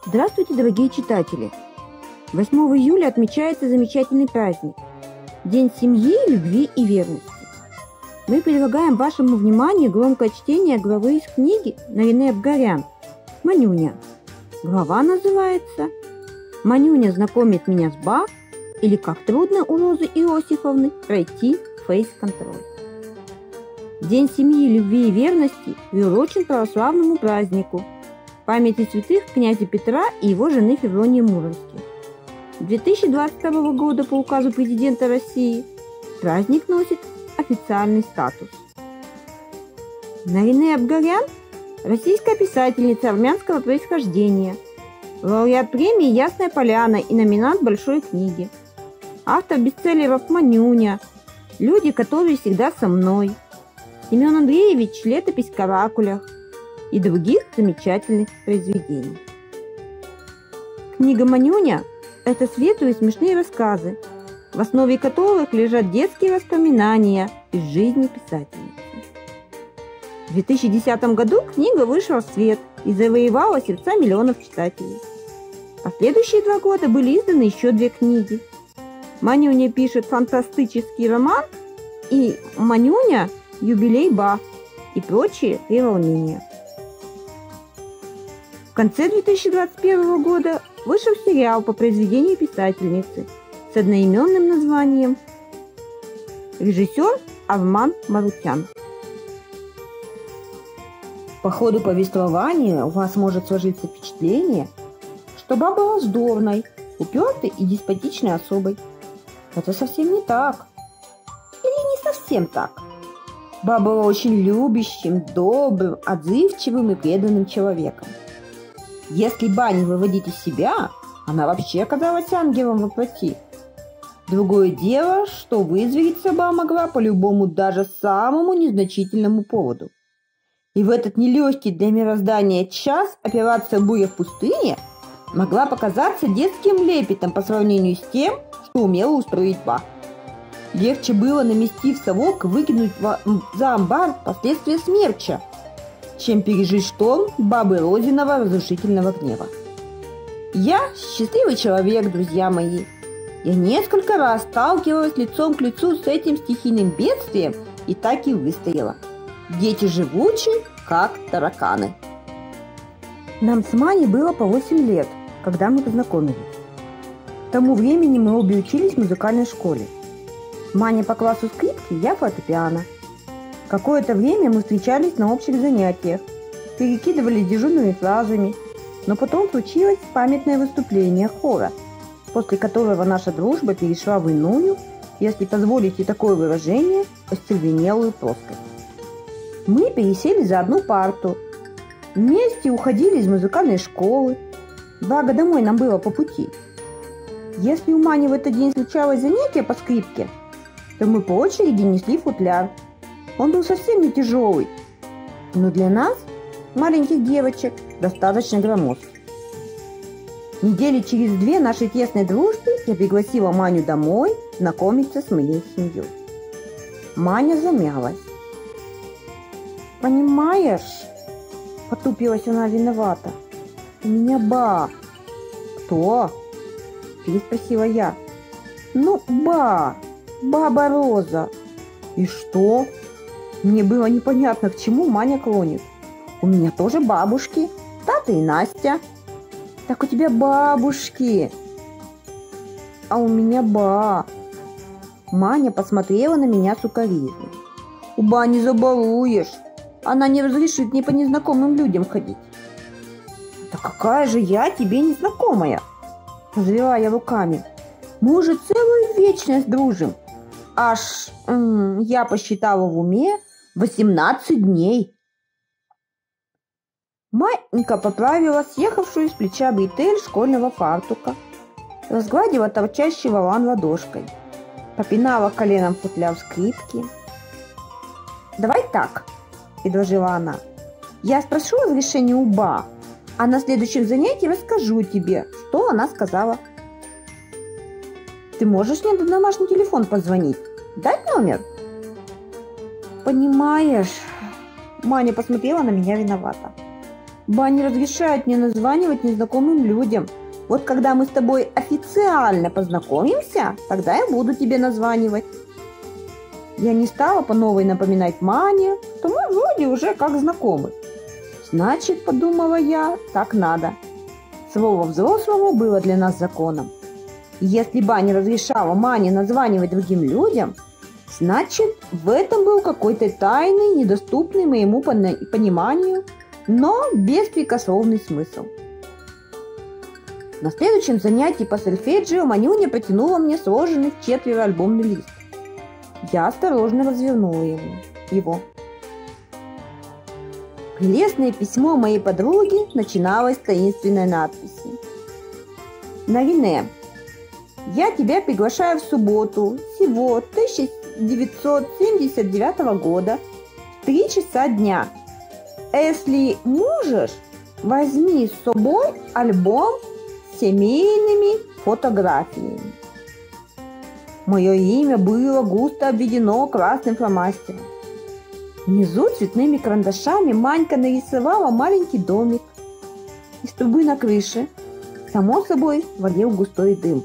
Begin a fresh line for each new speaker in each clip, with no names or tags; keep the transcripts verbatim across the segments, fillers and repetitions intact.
Здравствуйте, дорогие читатели! восьмого июля отмечается замечательный праздник – День семьи, любви и верности. Мы предлагаем вашему вниманию громкое чтение главы из книги Наринэ Абгарян «Манюня». Глава называется «Манюня знакомит меня с Ба» или «Как трудно у Розы Иосифовны пройти фейс-контроль». День семьи, любви и верности приурочен православному празднику памяти святых князя Петра и его жены Февронии Муромских. С две тысячи двадцать второго года по указу президента России праздник носит официальный статус. Наринэ Абгарян – российская писательница армянского происхождения, лауреат премии «Ясная поляна» и номинант Большой книги, автор бестселлеров «Манюня», «Люди, которые всегда со мной», Семен Андреевич «Летопись в каракулях» и других замечательных произведений. Книга «Манюня» – это светлые и смешные рассказы, в основе которых лежат детские воспоминания из жизни писательницы. В две тысячи десятом году книга вышла в свет и завоевала сердца миллионов читателей. В последующие два года были изданы еще две книги. «Манюня пишет фантастический роман» и «Манюня. Юбилей Ба» и прочие треволнения. В конце две тысячи двадцать первого года вышел сериал по произведению писательницы с одноименным названием. Режиссер Арман Марутян. По ходу повествования у вас может сложиться впечатление, что Ба была вздорной, упертой и деспотичной особой. Это совсем не так. Или не совсем так. Ба была очень любящим, добрым, отзывчивым и преданным человеком. Если Ба не выводить из себя, она вообще оказалась ангелом во плоти. Другое дело, что вызвериться Ба могла по любому, даже самому незначительному поводу. И в этот нелегкий для мироздания час операция «Буря в пустыне» могла показаться детским лепетом по сравнению с тем, что умела устроить Ба. Легче было, наместив совок, выкинуть за амбар последствия смерча, чем пережить шторм бабы Розиного разрушительного гнева. Я счастливый человек, друзья мои. Я несколько раз сталкивалась лицом к лицу с этим стихийным бедствием и так и выстояла. Дети живучи, как тараканы. Нам с Маней было по восемь лет, когда мы познакомились. К тому времени мы обе учились в музыкальной школе. Маня по классу скрипки, я фортепиано. Какое-то время мы встречались на общих занятиях, перекидывались дежурными фразами, но потом случилось памятное выступление хора, после которого наша дружба перешла в иную, если позволите такое выражение, остервенелую плоскость. Мы пересели за одну парту, вместе уходили из музыкальной школы, благо домой нам было по пути. Если у Мани в этот день случалось занятие по скрипке, то мы по очереди несли футляр. Он был совсем не тяжелый, но для нас, маленьких девочек, достаточно громоздкий. Недели через две нашей тесной дружбы я пригласила Маню домой знакомиться с моей семьей. Маня замялась. «Понимаешь?» – потупилась она виновата. «У меня Ба». «Кто?» – переспросила я. «Ну, Ба. Баба Роза». «И что?» Мне было непонятно, к чему Маня клонит. «У меня тоже бабушки, Тата и Настя». «Так у тебя бабушки, а у меня Ба». Маня посмотрела на меня сукоризной. «У Ба не забалуешь, она не разрешит мне по незнакомым людям ходить». «Да какая же я тебе незнакомая?» Развела я руками. «Мы уже целую вечность дружим. Аж, м- я посчитала в уме, восемнадцать дней». Манька поправила съехавшую с плеча бретель школьного фартука, разгладила торчащий волан ладошкой, попинала коленом футляр скрипки. «Давай так», – предложила она. «Я спрошу разрешение у Ба, а на следующем занятии расскажу тебе, что она сказала». «Ты можешь мне на домашний телефон позвонить? Дать номер?» «Понимаешь...» Маня посмотрела на меня виновато. Ба не разрешает мне названивать незнакомым людям. Вот когда мы с тобой официально познакомимся, тогда я буду тебе названивать. Я не стала по новой напоминать Мане, что мы вроде уже как знакомы. Значит, подумала я, так надо. Слово взрослого было для нас законом. Если ба не разрешала Мане названивать другим людям, значит, в этом был какой-то тайный, недоступный моему пониманию, но беспрекословный смысл. На следующем занятии по сольфеджио Манюня протянула мне сложенный в четверо альбомный лист. Я осторожно развернула ему, его. Прелестное письмо моей подруги начиналось с таинственной надписи. Нарине, я тебя приглашаю в субботу сего тысяча девятьсот семьдесят девятого года в три часа дня. Если можешь, возьми с собой альбом с семейными фотографиями. Мое имя было густо обведено красным фломастером. Внизу цветными карандашами Манька нарисовала маленький домик. Из трубы на крыше, само собой, валил густой дым.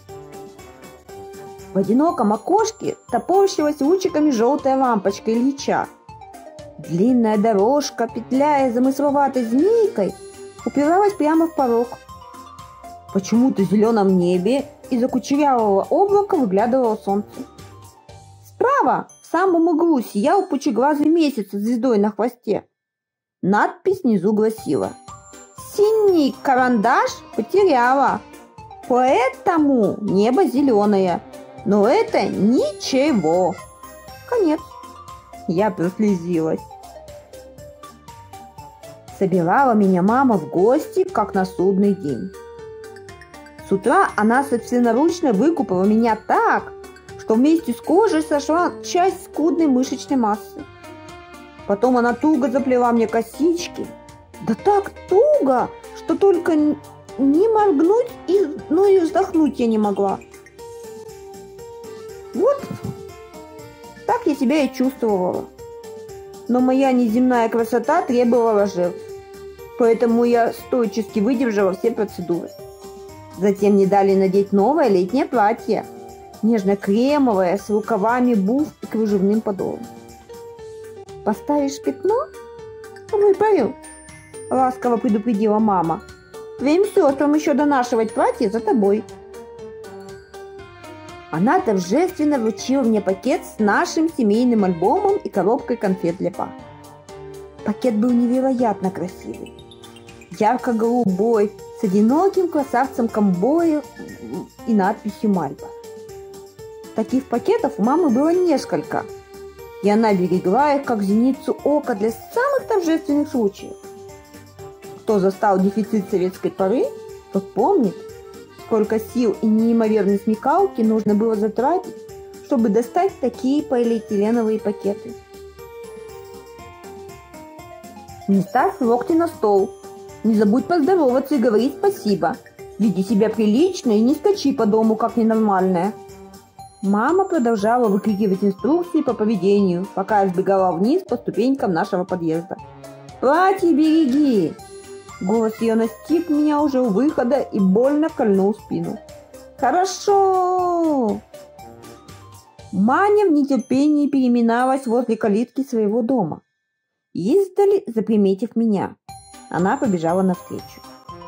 В одиноком окошке топорщилась лучиками желтая лампочка Ильича. Длинная дорожка, петляя замысловатой змейкой, упиралась прямо в порог. Почему-то в зеленом небе из-за кучерявого облака выглядывало солнце. Справа, в самом углу, сиял пучеглазый месяц с звездой на хвосте. Надпись внизу гласила: «Синий карандаш потеряла, поэтому небо зеленое, но это ничего». Конец. Я прослезилась. Собирала меня мама в гости, как на судный день. С утра она собственноручно выкупала меня так, что вместе с кожей сошла часть скудной мышечной массы. Потом она туго заплела мне косички. Да так туго, что только не моргнуть, и, ну и вздохнуть я не могла. Вот так я себя и чувствовала. Но моя неземная красота требовала жертв. Поэтому я стойчески выдержала все процедуры. Затем мне дали надеть новое летнее платье, нежно-кремовое, с рукавами буф и кружевным подолом. «Поставишь пятно? Выправил», — ласково предупредила мама. «Твоим сестрам еще донашивать платье за тобой». Она торжественно вручила мне пакет с нашим семейным альбомом и коробкой конфет для па. Пакет был невероятно красивый. Ярко-голубой, с одиноким красавцем-ковбоем и надписью «Мальба». Таких пакетов у мамы было несколько, и она берегла их, как зеницу ока, для самых торжественных случаев. Кто застал дефицит советской поры, тот помнит, сколько сил и неимоверной смекалки нужно было затратить, чтобы достать такие полиэтиленовые пакеты. Не ставь локти на стол. Не забудь поздороваться и говорить спасибо. Веди себя прилично и не скачи по дому, как ненормальная. Мама продолжала выкрикивать инструкции по поведению, пока я сбегала вниз по ступенькам нашего подъезда. «Платье береги!» Голос ее настиг меня уже у выхода и больно кольнул спину. «Хорошо!» Маня в нетерпении переминалась возле калитки своего дома. Издали, заприметив меня, она побежала навстречу.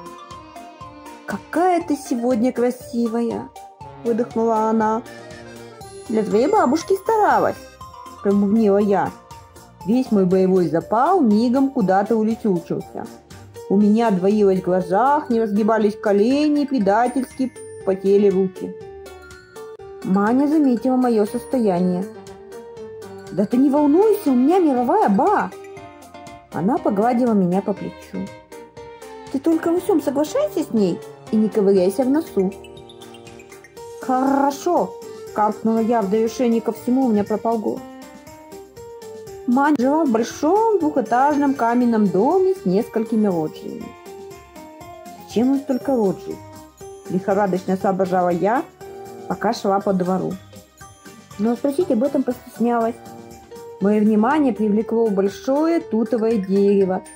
«Какая ты сегодня красивая!» – выдохнула она. «Для твоей бабушки старалась!» – пробубнила я. Весь мой боевой запал мигом куда-то улетучился. У меня двоилось в глазах, не разгибались колени, предательски потели руки. Маня заметила мое состояние. «Да ты не волнуйся, у меня мировая ба!» Она погладила меня по плечу. «Ты только во всем соглашайся с ней и не ковыряйся в носу». «Хорошо!» – каркнула я в довершении ко всему, у меня пропал голос. Маня жила в большом двухэтажном каменном доме с несколькими лоджиями. «Зачем им столько лоджий?» – лихорадочно соображала я, пока шла по двору. Но спросить об этом постеснялась. Мое внимание привлекло большое тутовое дерево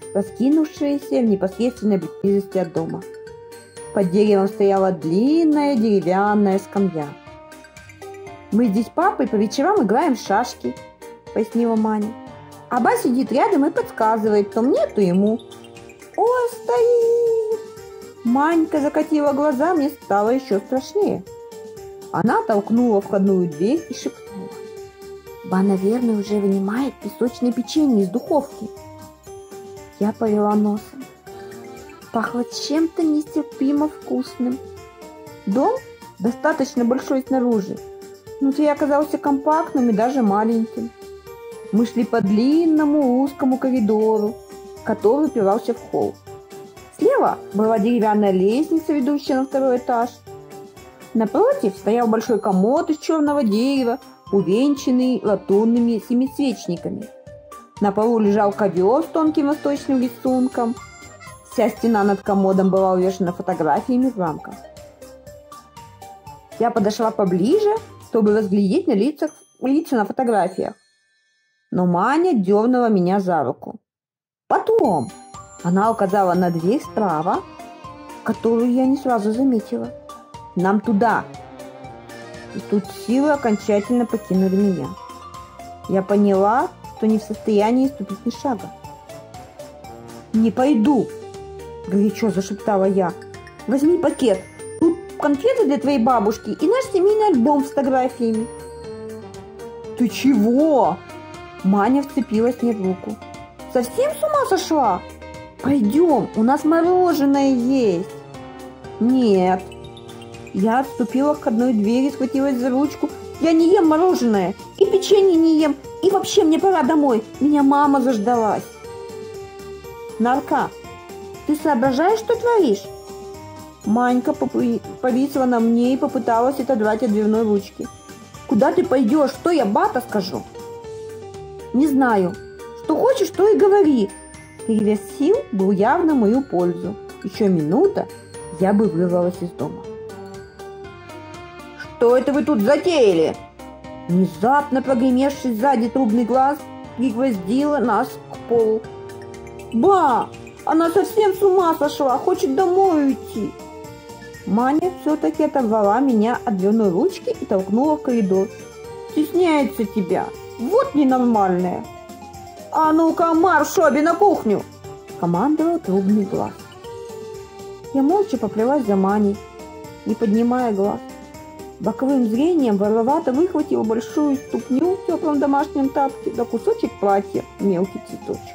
раскинувшиеся в непосредственной близости от дома. Под деревом стояла длинная деревянная скамья. «Мы здесь с папой по вечерам играем в шашки», — пояснила Маня. «А Ба сидит рядом и подсказывает, то мне, то ему». «Ой, стоит!» Манька закатила глаза, мне стало еще страшнее. Она толкнула входную дверь и шепнула: «Ба, наверное, уже вынимает песочное печенье из духовки». Я повела носом. Пахло чем-то нестерпимо вкусным. Дом достаточно большой снаружи. Внутри оказался компактным и даже маленьким. Мы шли по длинному узкому коридору, который упирался в холл. Слева была деревянная лестница, ведущая на второй этаж. Напротив стоял большой комод из черного дерева, увенчанный латунными семисвечниками. На полу лежал ковер с тонким восточным рисунком. Вся стена над комодом была увешана фотографиями в рамках. Я подошла поближе, чтобы разглядеть на лицах, лица на фотографиях. Но Маня дернула меня за руку. «Потом!» Она указала на дверь справа, которую я не сразу заметила. «Нам туда!» И тут силы окончательно покинули меня. Я поняла, что не в состоянии ступить ни шага. «Не пойду!» – горячо зашептала я. «Возьми пакет. Тут конфеты для твоей бабушки и наш семейный альбом с фотографиями». «Ты чего?» Маня вцепилась мне в руку. «Совсем с ума сошла? Пойдем, у нас мороженое есть». «Нет». Я отступила к входной двери, схватилась за ручку. «Я не ем мороженое, и печенье не ем, и вообще мне пора домой, меня мама заждалась». «Нарка, ты соображаешь, что творишь?» Манька повисла на мне и попыталась отодрать от дверной ручки. «Куда ты пойдешь? Что я бата скажу?» «Не знаю. Что хочешь, то и говори». Перевес сил был явно в мою пользу. Еще минута, я бы вырвалась из дома. «Что это вы тут затеяли?» Внезапно прогремевший сзади трубный глаз пригвоздила нас к полу. «Ба! Она совсем с ума сошла, хочет домой уйти!» Маня все-таки оторвала меня от дверной ручки и толкнула в коридор. «Стесняется тебя! Вот ненормальная!» «А ну-ка, марш, обе на кухню!» – командовал трубный глаз. Я молча поплелась за Маней, не поднимая глаз. Боковым зрением воровато выхватила большую ступню в теплом домашнем тапке да кусочек платья, мелкий цветочек.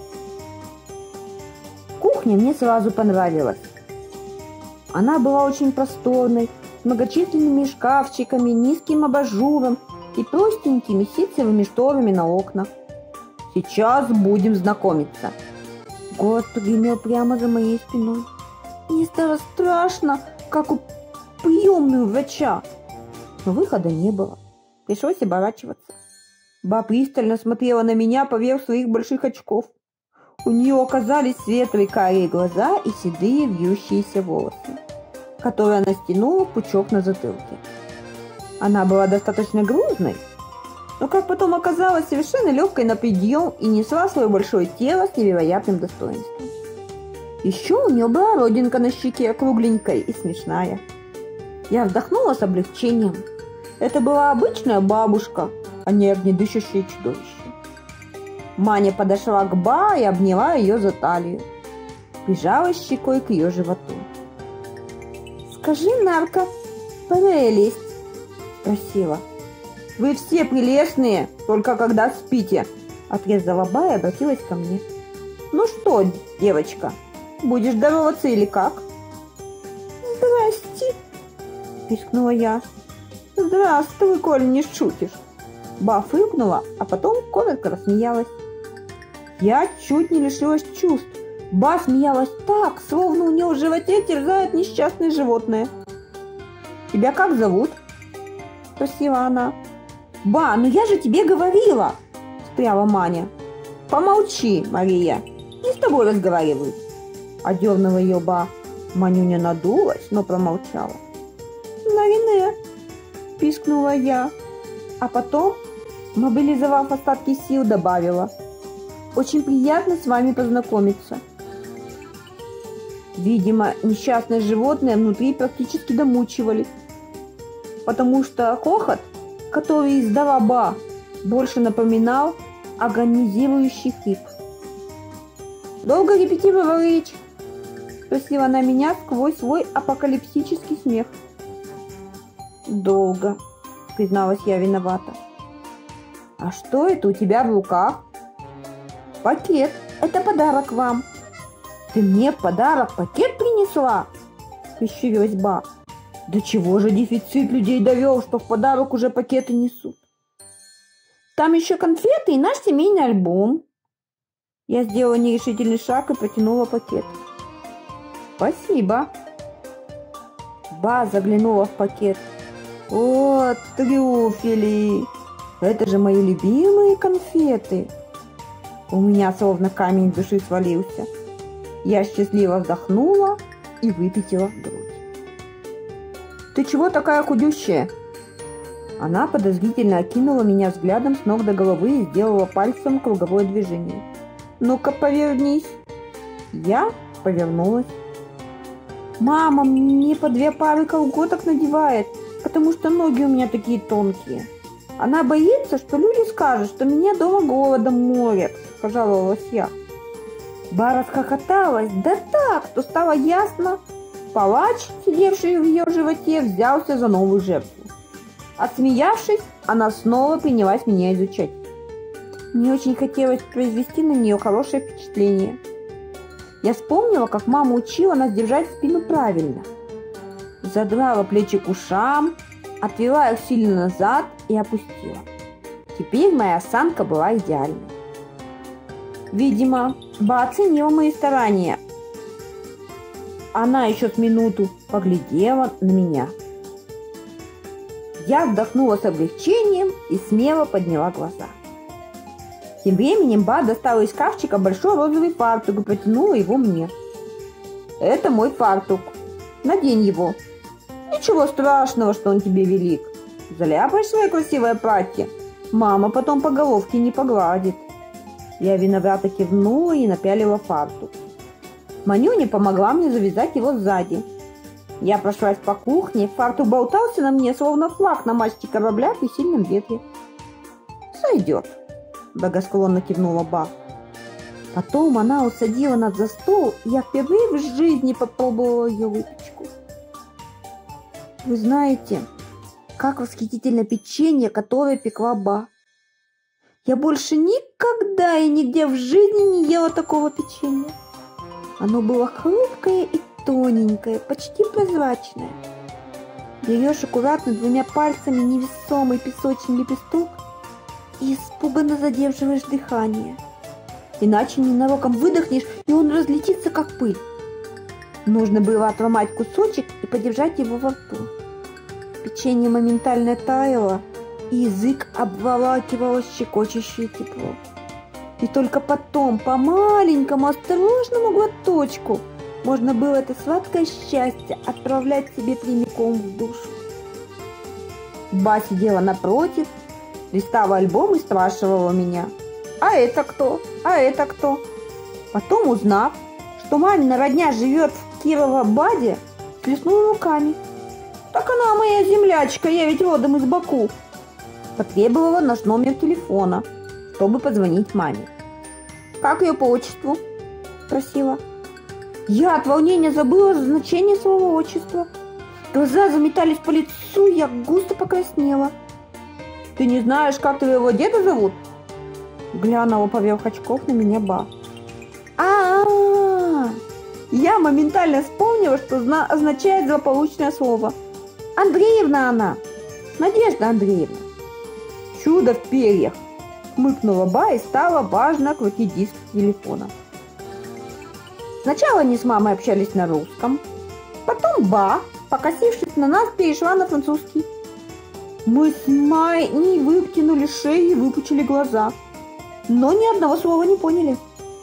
Кухня мне сразу понравилась. Она была очень просторной, с многочисленными шкафчиками, низким абажуром и простенькими ситцевыми шторами на окнах. «Сейчас будем знакомиться!» Голос прогремел прямо за моей спиной. Мне стало страшно, как у приемную врача. Но выхода не было. Пришлось оборачиваться. Ба пристально смотрела на меня поверх своих больших очков. У нее оказались светлые карие глаза и седые вьющиеся волосы, которые она стянула в пучок на затылке. Она была достаточно грузной, но, как потом оказалось, совершенно легкой на подъем и несла свое большое тело с невероятным достоинством. Еще у нее была родинка на щеке, кругленькая и смешная. Я вздохнула с облегчением. Это была обычная бабушка, а не огнедышащее чудовище. Маня подошла к Ба и обняла ее за талию. Прижалась щекой к ее животу. «Скажи, Нарка, прелесть!» – просила. «Вы все прелестные, только когда спите!» – отрезала Ба и обратилась ко мне. «Ну что, девочка, будешь здороваться или как?» «Здрасте!» – пискнула я. «Здравствуй, коль не шутишь!» Ба фыркнула, а потом коротко рассмеялась. Я чуть не лишилась чувств. Ба смеялась так, словно у нее в животе терзает несчастное животное. «Тебя как зовут?» – спросила она. «Ба, ну я же тебе говорила!» – встряла Маня. «Помолчи, Мария, не с тобой разговаривают!» – одернула ее Ба. Манюня надулась, но промолчала. «Нарине!» – пискнула я, а потом, мобилизовав остатки сил, добавила. Очень приятно с вами познакомиться. Видимо, несчастное животное внутри практически домучивали, потому что хохот, который издала Ба, больше напоминал агонизирующий хрип. «Долго репетировала речь?» – спросила она меня сквозь свой апокалиптический смех. «Долго», – призналась я виновата. «А что это у тебя в руках?» «Пакет. Это подарок вам». «Ты мне в подарок пакет принесла?» – прищурилась Ба. «Да чего же дефицит людей довел, что в подарок уже пакеты несут?» «Там еще конфеты и наш семейный альбом». Я сделала нерешительный шаг и протянула пакет. «Спасибо». Ба заглянула в пакет. «О, трюфели! Это же мои любимые конфеты!» У меня словно камень с души свалился. Я счастливо вздохнула и выпятила грудь. «Ты чего такая худющая?» Она подозрительно окинула меня взглядом с ног до головы и сделала пальцем круговое движение. «Ну-ка, повернись!» Я повернулась. «Мама мне по две пары колготок надевает, потому что ноги у меня такие тонкие. Она боится, что люди скажут, что меня дома голодом морят», – пожаловалась я. Ба расхохоталась, да так, что стало ясно. Палач, сидевший в ее животе, взялся за новую жертву. Отсмеявшись, она снова принялась меня изучать. Мне очень хотелось произвести на нее хорошее впечатление. Я вспомнила, как мама учила нас держать спину правильно. Задрала плечи к ушам, отвела их сильно назад и опустила. Теперь моя осанка была идеальной. Видимо, Ба оценила мои старания. Она еще с минуту поглядела на меня. Я вздохнула с облегчением и смело подняла глаза. Тем временем Ба достала из шкафчика большой розовый фартук и протянула его мне. «Это мой фартук. Надень его. Ничего страшного, что он тебе велик. Заляпаешь свое красивое платье, мама потом по головке не погладит». Я виновато кивнула и напялила фартук. Манюня помогла мне завязать его сзади. Я прошлась по кухне, фартук болтался на мне, словно флаг на мачте корабля при сильном ветре. «Сойдет», – благосклонно кивнула Ба. Потом она усадила нас за стол, и я впервые в жизни попробовала ее выпечку. Вы знаете, как восхитительно печенье, которое пекла Ба. Я больше никогда и нигде в жизни не ела такого печенья. Оно было хрупкое и тоненькое, почти прозрачное. Берешь аккуратно двумя пальцами невесомый песочный лепесток и испуганно задерживаешь дыхание. Иначе ненароком выдохнешь, и он разлетится, как пыль. Нужно было отломать кусочек и подержать его во рту. Печенье моментально таяло, и язык обволакивало щекочущее тепло. И только потом, по маленькому осторожному глоточку, можно было это сладкое счастье отправлять себе прямиком в душу. Ба сидела напротив, листала альбом и спрашивала меня: «А это кто? А это кто?» Потом, узнав, что мамина родня живет в Кирово-Баде, сплеснула руками. «Так она моя землячка, я ведь родом из Баку». Потребовала наш номер телефона, чтобы позвонить маме. «Как ее по отчеству?» – спросила. Я от волнения забыла значение своего отчества. Глаза заметались по лицу, я густо покраснела. «Ты не знаешь, как твоего деда зовут?» Глянула поверх очков на меня Ба. А-а-а! Я моментально вспомнила, что означает злополучное слово. Андреевна она! Надежда Андреевна. Чудо в перьях! Хмыкнула Ба и стала важно крутить диск телефона. Сначала они с мамой общались на русском, потом Ба, покосившись на нас, перешла на французский. Мы с Майей вытянули шеи и выпучили глаза, но ни одного слова не поняли.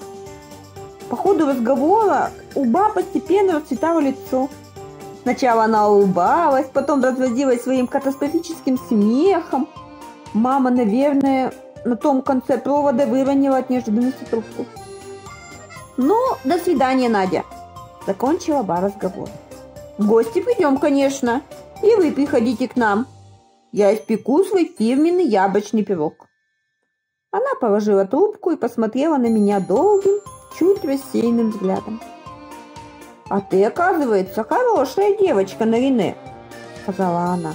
По ходу разговора у Ба постепенно расцветало лицо. Сначала она улыбалась, потом разводилась своим катастрофическим смехом. Мама, наверное, на том конце провода выронила от неожиданности трубку. «Ну, до свидания, Надя», — закончила Ба разговор. «В гости придем, конечно, и вы приходите к нам. Я испеку свой фирменный яблочный пирог». Она положила трубку и посмотрела на меня долгим, чуть рассеянным взглядом. «А ты, оказывается, хорошая девочка, Нарине», — сказала она.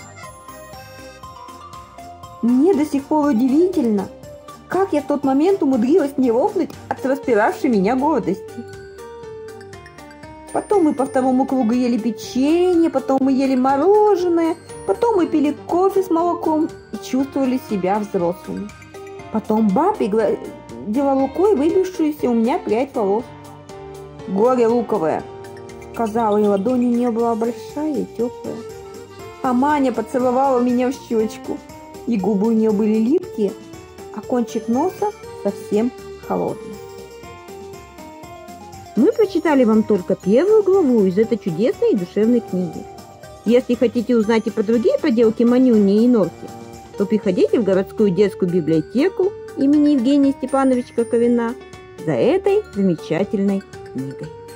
Мне до сих пор удивительно, как я в тот момент умудрилась не лопнуть от распиравшей меня гордости. Потом мы по второму кругу ели печенье, потом мы ели мороженое, потом мы пили кофе с молоком и чувствовали себя взрослыми. Потом Ба пригладила рукой выбившуюся у меня прядь волос. «Горе луковое», — сказала, и ладонь у нее была большая и теплая. А Маня поцеловала меня в щечку, и губы у нее были липкие, а кончик носа совсем холодный. Мы прочитали вам только первую главу из этой чудесной и душевной книги. Если хотите узнать и про другие поделки Манюни и Норки, то приходите в городскую детскую библиотеку имени Евгения Степановича Коковина за этой замечательной книгой.